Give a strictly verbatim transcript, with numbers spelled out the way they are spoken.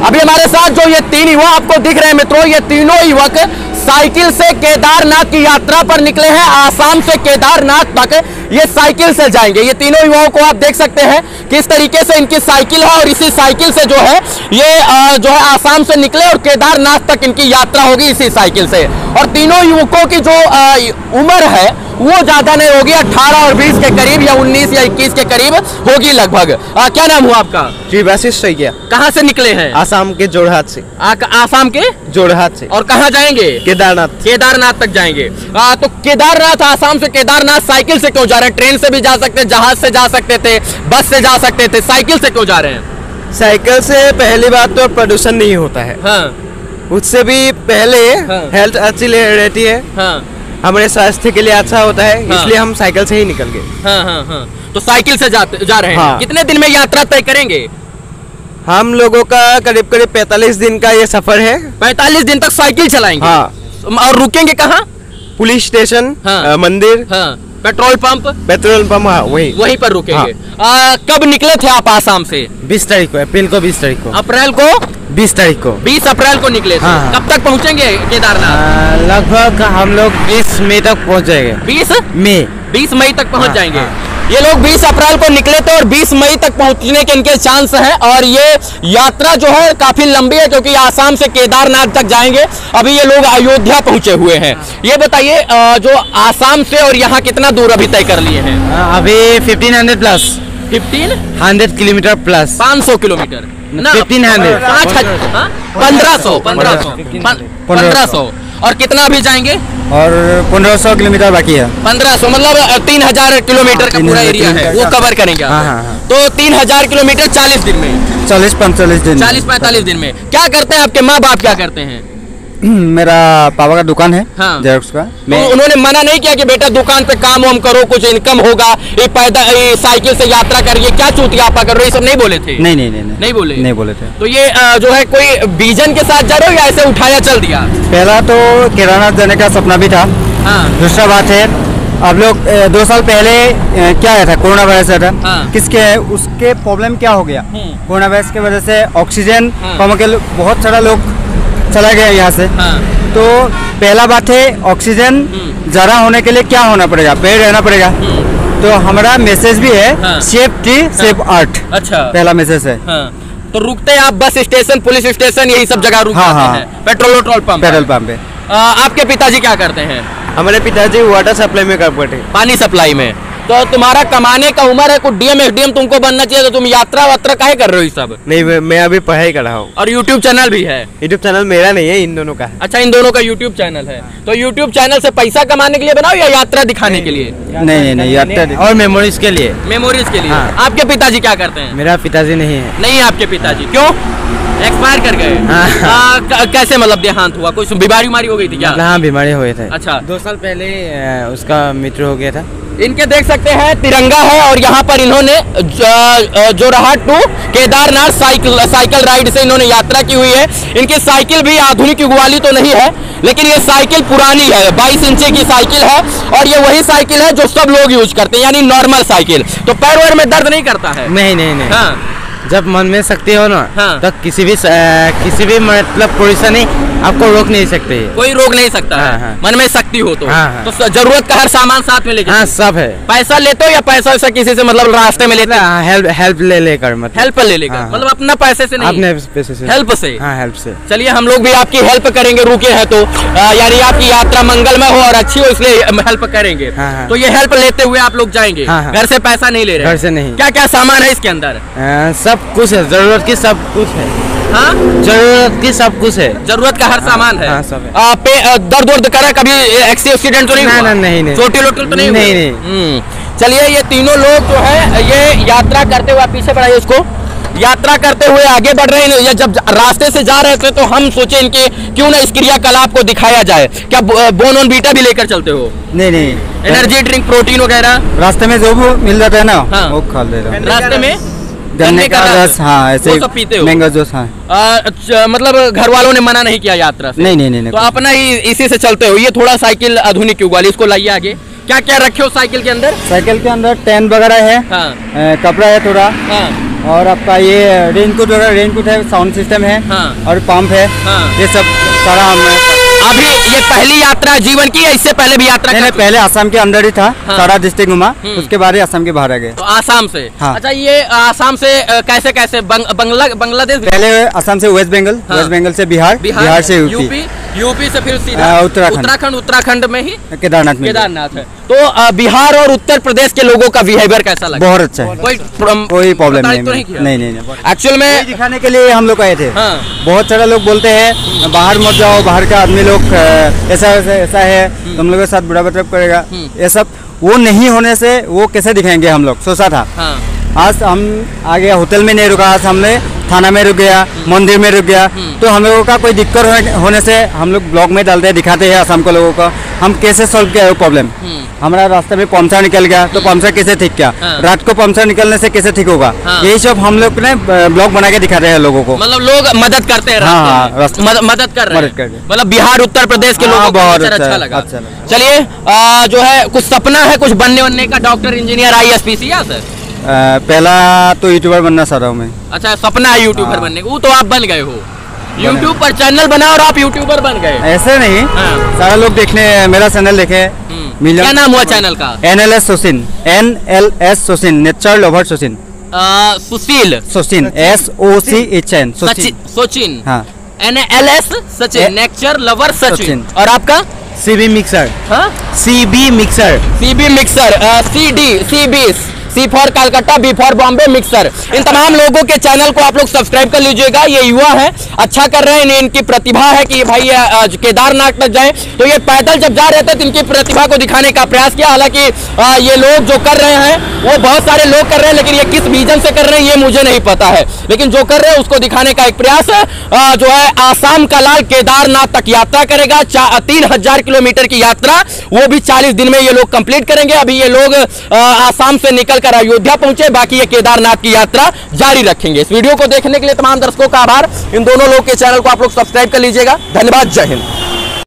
अभी हमारे साथ जो ये तीन युवा आपको दिख रहे हैं मित्रों, ये तीनों युवक साइकिल से केदारनाथ की यात्रा पर निकले हैं। आसाम से केदारनाथ तक ये साइकिल से जाएंगे। ये तीनों युवाओं को आप देख सकते हैं किस तरीके से इनकी साइकिल है और इसी साइकिल से जो है ये जो है आसाम से निकले और केदारनाथ तक इनकी यात्रा होगी इसी साइकिल से। और तीनों युवकों की जो उम्र है वो ज्यादा नहीं होगी, अठारह और बीस के करीब या उन्नीस या इक्कीस के करीब होगी लगभग। क्या नाम हुआ आपका? जी वैशिष्ठ सैकिया। कहाँ से निकले हैं? आसाम के जोरहाट से। आ, आसाम के जोरहाट से। और कहाँ जाएंगे? केदारनाथ। केदारनाथ तक जाएंगे। आ, तो केदारनाथ, आसाम से केदारनाथ साइकिल से क्यों जा रहे हैं? ट्रेन से भी जा सकते हैं, जहाज से जा सकते थे, बस से जा सकते थे, साइकिल से क्यों जा रहे हैं? साइकिल से पहली बात तो प्रदूषण नहीं होता है। हाँ। उससे भी पहले हाँ। हेल्थ अच्छी रहती है। हाँ। हमारे स्वास्थ्य के लिए अच्छा होता है। हाँ। इसलिए हम साइकिल से ही निकल गए। हाँ हाँ हाँ। तो साइकिल से जाते जा रहे हैं। हाँ। कितने दिन में यात्रा तय करेंगे? हम लोगों का करीब करीब पैंतालीस दिन का ये सफर है। पैंतालीस दिन तक साइकिल चलाएंगे। हाँ। और रुकेंगे कहाँ? Police station. हाँ। मंदिर। हाँ। Petrol pump. Petrol pump. हाँ वही वहीं पर रुकेंगे। हाँ। आ, कब निकले थे आप आसाम से? बीस तारीख को, अप्रैल को बीस तारीख को। अप्रैल को बीस तारीख को। बीस अप्रैल को निकले थे। हाँ। कब तक पहुँचेंगे केदारनाथ? लगभग हम लोग बीस मई तक पहुँच जाएंगे। बीस मई बीस मई तक पहुँच हाँ, जाएंगे। हाँ। ये लोग बीस अप्रैल को निकले थे और बीस मई तक पहुंचने के इनके चांस हैं। और ये यात्रा जो है काफी लंबी है क्योंकि आसाम से केदारनाथ तक जाएंगे। अभी ये लोग अयोध्या पहुंचे हुए हैं। ये बताइए जो आसाम से और यहाँ कितना दूर अभी तय कर लिए हैं? अभी fifteen hundred plus. Fifteen hundred kilometre plus. पाँच सौ किलोमीटर फिफ्टीन हंड्रेड पंद्रह सौ पंद्रह सौ पंद्रह सौ और कितना अभी जाएंगे? और पंद्रह सौ किलोमीटर बाकी है। पंद्रह सौ मतलब तीन हजार किलोमीटर का पूरा एरिया है वो कवर करेंगे। हाँ, हाँ, हाँ। तो तीन हजार किलोमीटर चालीस दिन में, चालीस पैंतालीस दिन चालीस पैंतालीस दिन में। क्या करते हैं आपके माँ बाप? क्या करते हैं? मेरा पापा का दुकान है। हाँ। जेरोक्स का। तो उन्होंने मना नहीं किया कि बेटा दुकान पे काम वाम करो, कुछ इनकम होगा, ये पैदा ये साइकिल से यात्रा करिए, क्या चूतिया आपा कर रहे हो, ये सब नहीं बोले थे? नहीं नहीं नहीं नहीं, नहीं बोले नहीं बोले थे। तो ये जो है कोई विजन के साथ जा रहे हो या ऐसे उठाया चल दिया? पहला तो केदारनाथ जाने का सपना भी था। हाँ। दूसरा बात है अब लोग दो साल पहले क्या आया था, कोरोना वायरस आया था। हाँ। किसके उसके प्रॉब्लम क्या हो गया? कोरोना वायरस की वजह से ऑक्सीजन कम के बहुत सारा लोग चला गया यहाँ से। हाँ। तो पहला बात है ऑक्सीजन ज्यादा होने के लिए क्या होना पड़ेगा? पेड़ रहना पड़ेगा। तो हमारा मैसेज भी है। हाँ। Safety safe art. अच्छा, पहला मैसेज है। हाँ। तो रुकते आप बस स्टेशन, पुलिस स्टेशन, यही सब जगह रुकते हाँ, हाँ। हैं। Petrol petrol pump petrol pump पे। आपके पिताजी क्या करते हैं? हमारे पिताजी वाटर सप्लाई में काम करते हैं। पानी सप्लाई में। तो तुम्हारा कमाने का उम्र है, कुछ डीएम एसडीएम तुमको बनना चाहिए, तो तुम यात्रा वात्रा काहे कर रहे हो? सब नहीं, मैं अभी पढ़ाई कर रहा हूँ। और यूट्यूब चैनल भी है? यूट्यूब चैनल मेरा नहीं है, इन दोनों का है। अच्छा, इन दोनों का यूट्यूब चैनल है। तो यूट्यूब चैनल से पैसा कमाने के लिए बनाओ या यात्रा दिखाने के लिए? नहीं नहीं नहीं, यात्रा और मेमोरीज के लिए। मेमोरीज के लिए। आपके पिताजी क्या करते हैं? मेरा पिताजी नहीं है। नहीं है आपके पिताजी? क्यों? एक्सपायर कर गए? कैसे मतलब देहांत हुआ? कोई बीमारी उमारी हो गई थी क्या? हाँ, बीमारी हो गई थी। अच्छा, दो साल पहले उसका मृत्यु हो गया था। इनके देख सकते हैं तिरंगा है और यहाँ पर इन्होंने Jorhat to Kedarnath cycle cycle ride से इन्होंने यात्रा की हुई है। इनकी साइकिल भी आधुनिक युग वाली तो नहीं है, लेकिन ये साइकिल पुरानी है, बाईस इंची की साइकिल है और ये वही साइकिल है जो सब लोग यूज करते हैं, यानी नॉर्मल साइकिल। तो पैर वैर में दर्द नहीं करता है? नहीं नहीं नहीं। हाँ। जब मन में शक्ति हो ना। हाँ। तो किसी भी किसी भी मतलब परेशानी आपको रोक नहीं सकते। कोई रोक नहीं सकता। हाँ, है। हाँ। मन में शक्ति हो तो। हाँ, हाँ। तो जरूरत का हर सामान साथ में लेके। हाँ, सब है। पैसा लेते हो या पैसा वैसा किसी से मतलब रास्ते में लेते? हाँ, हेल्प हेल्प ले लेकर मतलब हेल्प ले लेकर। हाँ, मतलब अपना पैसे से नहीं, अपने पैसे से, हेल्प से। हाँ, हेल्प से। चलिए हम लोग भी आपकी हेल्प करेंगे, रुके हैं तो, यानी आपकी यात्रा मंगलमय हो और अच्छी हो, इसलिए हेल्प करेंगे। हाँ, तो ये हेल्प लेते हुए आप लोग जाएंगे? हाँ, घर से पैसा नहीं ले रहे? घर से नहीं। क्या क्या सामान है इसके अंदर? सब कुछ है, जरूरत की सब कुछ है। हाँ, जरूरत की सब कुछ है। जरूरत का हर हाँ, सामान है। हाँ, सब है। आ, पे दर्द वर्द करा कभी? एक्सीडेंट तो नहीं हुआ? नहीं नहीं नहीं। चोटी लोटी तो नहीं? नहीं नहीं। चलिए ये तीनों लोग जो है ये यात्रा करते हुए, पीछे बढ़ाइए उसको, यात्रा करते हुए आगे बढ़ रहे हैं। या जब रास्ते से जा रहे थे तो हम सोचे इनके क्यों ना इस क्रियाकलाप को दिखाया जाए। क्या बोन ऑन बीटा भी लेकर चलते हो? नहीं नहीं। एनर्जी ड्रिंक, प्रोटीन वगैरह रास्ते में जो मिल जाता है ना, हाँ, वो खा ले रहा हूं। रास्ते में गन्ने का रस, हाँ, ऐसे सब पीते हो? Mango juice. हाँ। आ, मतलब घर वालों ने मना नहीं किया यात्रा से? नहीं नहीं नहीं। तो अपना ही इसी से चलते हो? ये थोड़ा साइकिल आधुनिक युग वाली, इसको लाइए आगे। क्या क्या रखे हो साइकिल के अंदर? साइकिल के अंदर टेंट वगैरह है। हाँ। कपड़ा है थोड़ा। हाँ। और आपका ये रेनकोट वगैरह, रेनकोट है, साउंड सिस्टम है। हाँ। और पंप है। हाँ। ये सब सारा हमने। अभी ये पहली यात्रा जीवन की है, इससे पहले भी यात्रा? नहीं, पहले आसाम के अंदर ही था। हाँ। सारा डिस्ट्रिक्ट घुमा, उसके बाद ही आसाम के बाहर आ गए। तो आसाम से? हाँ। अच्छा, ये आसाम से कैसे कैसे बंग, बंगला बांग्लादेश? पहले आसाम से वेस्ट बंगाल। हाँ। वेस्ट बंगाल से बिहार, बिहार, बिहार से यूपी, यूपी से फिर सीधा उत्तराखंड। उत्तराखंड उत्तराखंड में ही केदारनाथ में। केदारनाथ है। तो बिहार और उत्तर प्रदेश के लोगों का बिहेवियर कैसा लगा? बहुत अच्छा है, कोई कोई प्रॉब्लम नहीं। नहीं किया? नहीं नहीं। एक्चुअल में दिखाने के लिए हम लोग आए थे। हाँ। बहुत सारे लोग बोलते हैं बाहर मत जाओ, बाहर का आदमी लोग ऐसा ऐसा है, तुम लोगों के साथ बुरा बर्ताव करेगा। ये सब वो नहीं होने से वो कैसे दिखाएंगे, हम लोग सोचा था। हाँ। आज हम आ गया, होटल में नहीं रुका, आज हमने थाना में रुक गया, मंदिर में रुक गया। तो हम लोगों का कोई दिक्कत होने से हम लोग ब्लॉग में डालते हैं, दिखाते हैं आसाम के लोगों को हम कैसे सॉल्व किया वो प्रॉब्लम। हमारा रास्ते में पंचर निकल गया तो पंचर कैसे ठीक किया, रात को पंचर निकलने से कैसे ठीक होगा, यही सब हम लोग ने ब्लॉग बना के दिखाते हैं लोगों को। मतलब लोग मदद करते हैं। हाँ, मदद कर रहे हैं। मतलब बिहार उत्तर प्रदेश के लोगों को बहुत अच्छा लगा। चलिए, जो है कुछ सपना है कुछ बनने बनने का, doctor, engineer, I S P C? या सर पहला तो यूट्यूबर बनना चाह रहा हूँ मैं। अच्छा, सपना है यूट्यूबर बनने का, वो तो आप बन गए हो। यूट्यूब पर चैनल बना और आप यूट्यूबर बन गए? ऐसे नहीं। हाँ। सारा लोग देखने मेरा चैनल देखे। क्या नाम हुआ चैनल का? N L S Sochin, N L S Sochin, nature lover Sochin. Sushil Sochin, S O C H N, Sochin. हाँ। N L S Sachin, nature lover Sachin. और आपका? C B mixer. हाँ, C B mixer, C B mixer, C D, C बीस, C for Calcutta, B for Bombay mixer. इन तमाम लोगों के channel को आप लोग सब्सक्राइब कर लीजिएगा। ये युवा है, अच्छा कर रहे हैं, इनकी प्रतिभा है कि भाई केदारनाथ तक जाए। तो ये पैदल जब जा रहे थे तो इनकी प्रतिभा को दिखाने का प्रयास किया। हालांकि ये लोग जो कर रहे हैं वो बहुत सारे लोग कर रहे हैं, लेकिन ये किस विजन से कर रहे हैं ये मुझे नहीं पता है, लेकिन जो कर रहे हैं उसको दिखाने का एक प्रयास है। जो है आसाम का लाल केदारनाथ तक यात्रा करेगा, तीन हजार किलोमीटर की यात्रा, वो भी चालीस दिन में ये लोग कंप्लीट करेंगे। अभी ये लोग आसाम से निकल कर अयोध्या पहुंचे, बाकी ये केदारनाथ की यात्रा जारी रखेंगे। इस वीडियो को देखने के लिए तमाम दर्शकों का आभार। इन दोनों लोग के चैनल को आप लोग सब्सक्राइब कर लीजिएगा। धन्यवाद, जय हिंद।